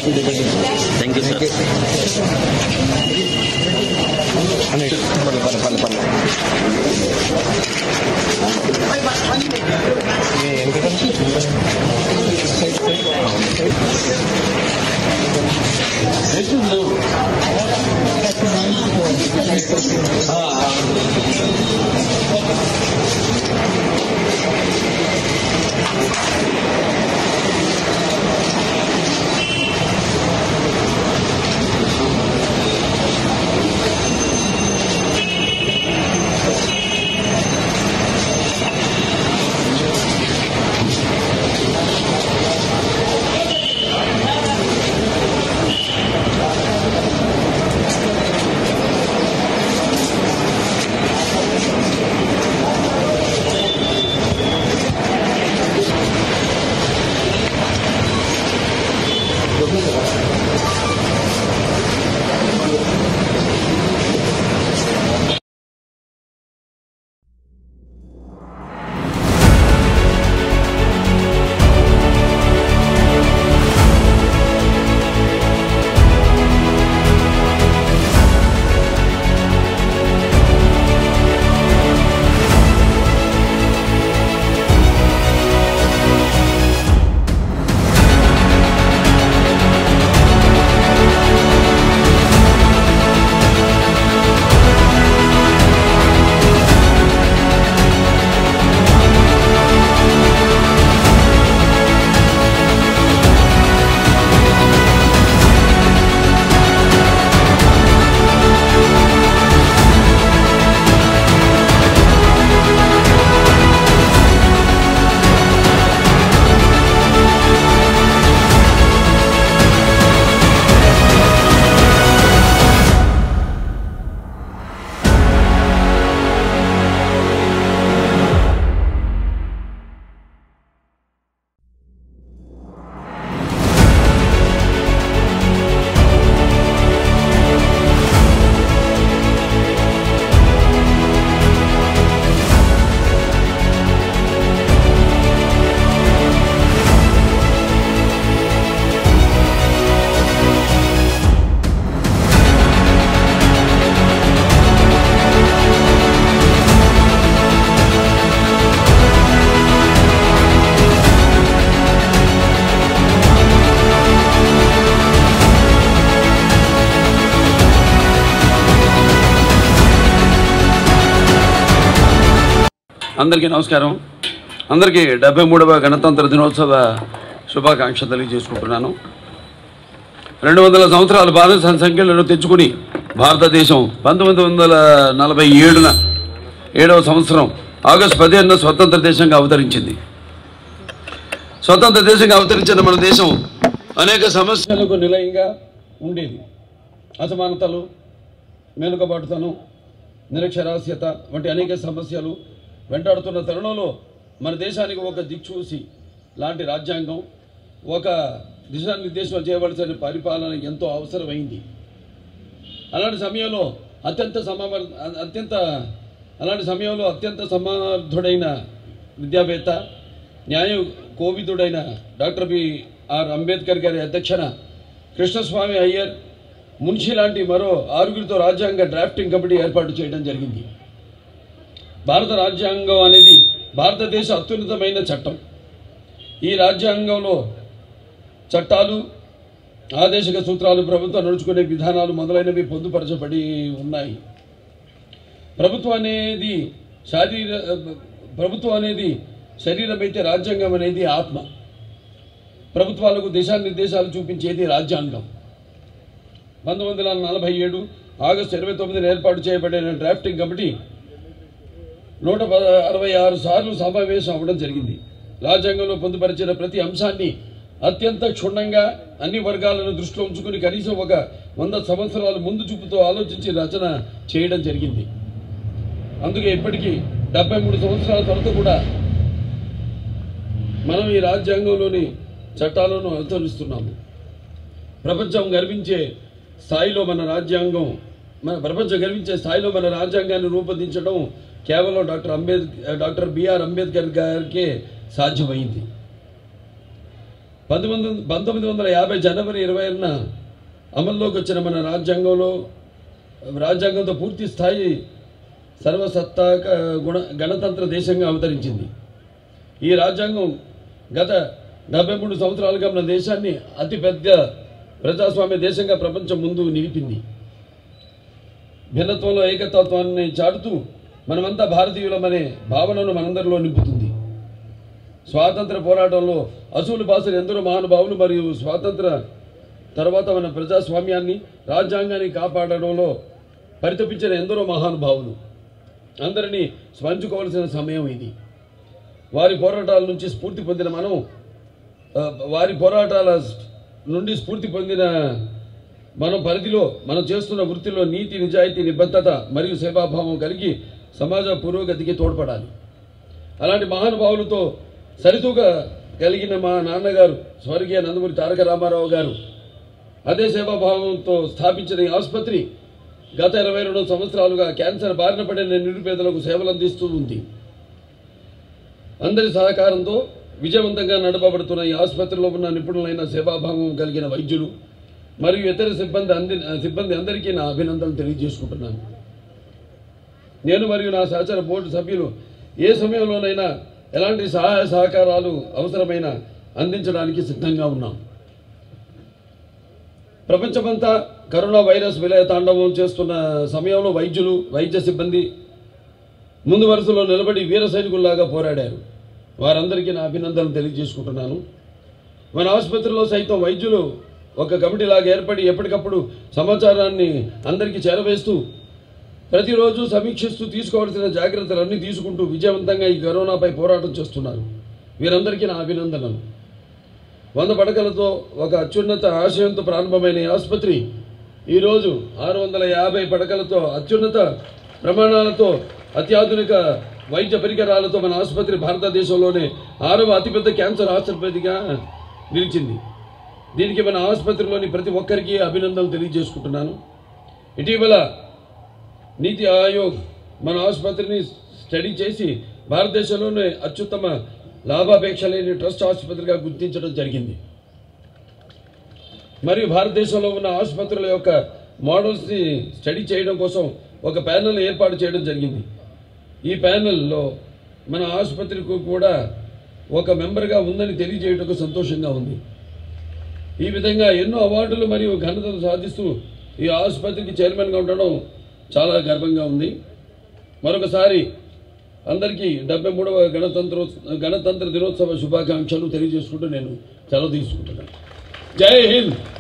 Thank you sir. అందరికీ నమస్కారం. అందరికీ 73వ గణతంత్ర దినోత్సవ శుభాకాంక్షలు తెలియజేసుకుంటున్నాను. 200 సంవత్సరాలు భారత సంఖ్యలను తెచ్చుకుని భారతదేశం 1947న 7వ సంవత్సరం ఆగస్టు 15న స్వతంత్ర దేశంగా అవతరించింది. స్వతంత్ర దేశంగా అవతరించిన మన దేశం అనేక సమస్యలకు నిలయంగా ఉండేది. అసమానతలు, మేలుకబాటుతనం, నిరక్షరాస్యత వంటి అనేక సమస్యలు వెంటాడుతున్న తరుణంలో మన దేశానికి ఒక దిక్సూచి లాంటి రాజ్యాంగం, ఒక దిశానిర్దేశం చేయవలసిన పరిపాలన ఎంతో అవసరమైంది. అలాంటి సమయంలో అత్యంత సమర్థుడైన విద్యావేత్త, న్యాయ కోవిదుడైన డాక్టర్ బిఆర్ అంబేద్కర్ గారి అధ్యక్షన కృష్ణస్వామి అయ్యర్, మున్షి లాంటి మరో 6గురితో రాజ్యాంగ డ్రాఫ్టింగ్ కమిటీ ఏర్పాటు చేయడం జరిగింది. భారత రాజ్యాంగం అనేది భారతదేశ అత్యున్నతమైన చట్టం. ఈ రాజ్యాంగంలో చట్టాలు, ఆదేశిక సూత్రాలు, ప్రభుత్వం నడుచుకునే విధానాలు మొదలైనవి పొందుపరచబడి ఉన్నాయి. ప్రభుత్వం అనేది శరీరమైతే రాజ్యాంగం అనేది ఆత్మ. ప్రభుత్వాలకు దిశానిర్దేశాలు చూపించేది రాజ్యాంగం. 1947 ఆగస్టు 29న ఏర్పాటు చేయబడిన డ్రాఫ్టింగ్ కమిటీ 166 సార్లు సమావేశం అవ్వడం జరిగింది. రాజ్యాంగంలో పొందుపరిచిన ప్రతి అంశాన్ని అత్యంత క్షుణ్ణంగా అన్ని వర్గాలను దృష్టిలో ఉంచుకుని కనీసం ఒక 100 సంవత్సరాల ముందు చూపుతో ఆలోచించి రచన చేయడం జరిగింది. అందుకే ఇప్పటికీ 73 సంవత్సరాల తర్వాత కూడా మనం ఈ రాజ్యాంగంలోని చట్టాలను అనుసరిస్తున్నాము. ప్రపంచం గర్వించే స్థాయిలో మన రాజ్యాంగాన్ని రూపొందించడం కేవలం డాక్టర్ బిఆర్ అంబేద్కర్ గారికే సాధ్యమైంది. 1950 జనవరి 20న అమల్లోకి వచ్చిన మన రాజ్యాంగంతో పూర్తి స్థాయి సర్వసత్తాక గణతంత్ర దేశంగా అవతరించింది. ఈ రాజ్యాంగం గత 73 సంవత్సరాలుగా మన దేశాన్ని అతిపెద్ద ప్రజాస్వామ్య దేశంగా ప్రపంచం ముందు నిలిపింది. భిన్నత్వంలో ఏకతత్వాన్ని చాటుతూ మనమంతా భారతీయులమనే భావనను మనందరిలో నింపుతుంది. స్వాతంత్ర పోరాటంలో అసూలు బాసులు ఎందరో మహానుభావులు మరియు స్వాతంత్ర తర్వాత మన ప్రజాస్వామ్యాన్ని రాజ్యాంగాన్ని కాపాడడంలో పరితపించిన ఎందరో మహానుభావులు అందరినీ స్మరించుకోవాల్సిన సమయం ఇది. వారి పోరాటాల నుంచి స్ఫూర్తి పొందిన మనం పరిధిలో మనం చేస్తున్న వృత్తిలో నీతి, నిజాయితీ, నిబద్ధత మరియు సేవాభావం కలిగి సమాజ పురోగతికి తోడ్పడాలి. అలాంటి మహానుభావులతో సరితూగా కలిగిన మా నాన్నగారు స్వర్గీయ నందమూరి తారక రామారావు గారు అదే సేవాభావంతో స్థాపించిన ఈ ఆసుపత్రి గత 22 సంవత్సరాలుగా క్యాన్సర్ బారిన పడిన నిరుపేదలకు సేవలు అందిస్తూ ఉంది. అందరి సహకారంతో విజయవంతంగా నడపబడుతున్న ఈ ఆసుపత్రిలో ఉన్న నిపుణులైన సేవాభావం కలిగిన వైద్యులు మరియు ఇతర సిబ్బంది అందరికీ నా అభినందనలు తెలియజేసుకుంటున్నాను. నేను మరియు నా సహచర బోర్డు సభ్యులు ఏ సమయంలోనైనా ఎలాంటి సహాయ సహకారాలు అవసరమైన అందించడానికి సిద్ధంగా ఉన్నాం. ప్రపంచమంతా కరోనా వైరస్ విలయ తాండవం చేస్తున్న సమయంలో వైద్యులు, వైద్య సిబ్బంది ముందు వరుసలో నిలబడి వీర సైనికుల్లాగా పోరాడారు. వారందరికీ నా అభినందనలు తెలియజేసుకుంటున్నాను. మన ఆసుపత్రిలో సైతం వైద్యులు ఒక కమిటీలాగా ఏర్పడి ఎప్పటికప్పుడు సమాచారాన్ని అందరికీ చేరవేస్తూ ప్రతిరోజు సమీక్షిస్తూ తీసుకోవాల్సిన జాగ్రత్తలన్నీ తీసుకుంటూ విజయవంతంగా ఈ కరోనాపై పోరాటం చేస్తున్నారు. వీరందరికీ నా అభినందనలు. 100 పడకలతో ఒక అత్యున్నత ఆశయంతో ప్రారంభమైన ఈ ఆసుపత్రి ఈరోజు 650 పడకలతో అత్యున్నత ప్రమాణాలతో అత్యాధునిక వైద్య పరికరాలతో మన ఆసుపత్రి భారతదేశంలోనే 6వ అతిపెద్ద క్యాన్సర్ ఆసుపత్రిగా నిలిచింది. దీనికి మన ఆసుపత్రిలోని ప్రతి ఒక్కరికి అభినందనలు తెలియజేసుకుంటున్నాను. ఇటీవల నీతి ఆయోగ్ మన ఆసుపత్రిని స్టడీ చేసి భారతదేశంలోనే అత్యుత్తమ లాభాపేక్ష లేని ట్రస్ట్ ఆసుపత్రిగా గుర్తించడం జరిగింది. మరియు భారతదేశంలో ఉన్న ఆసుపత్రుల యొక్క మోడల్స్ని స్టడీ చేయడం కోసం ఒక ప్యానెల్ ఏర్పాటు చేయడం జరిగింది. ఈ ప్యానెల్లో మన ఆసుపత్రికి కూడా ఒక మెంబర్గా ఉందని తెలియజేయటకు సంతోషంగా ఉంది. ఈ విధంగా ఎన్నో అవార్డులు మరియు ఘనతలు సాధిస్తూ ఈ ఆసుపత్రికి చైర్మన్గా ఉండడం చాలా గర్వంగా ఉంది. మరొకసారి అందరికీ 73వ గణతంత్ర దినోత్సవ శుభాకాంక్షలు తెలియజేసుకుంటూ నేను సెలవు తీసుకుంటున్నాను. జై హింద్.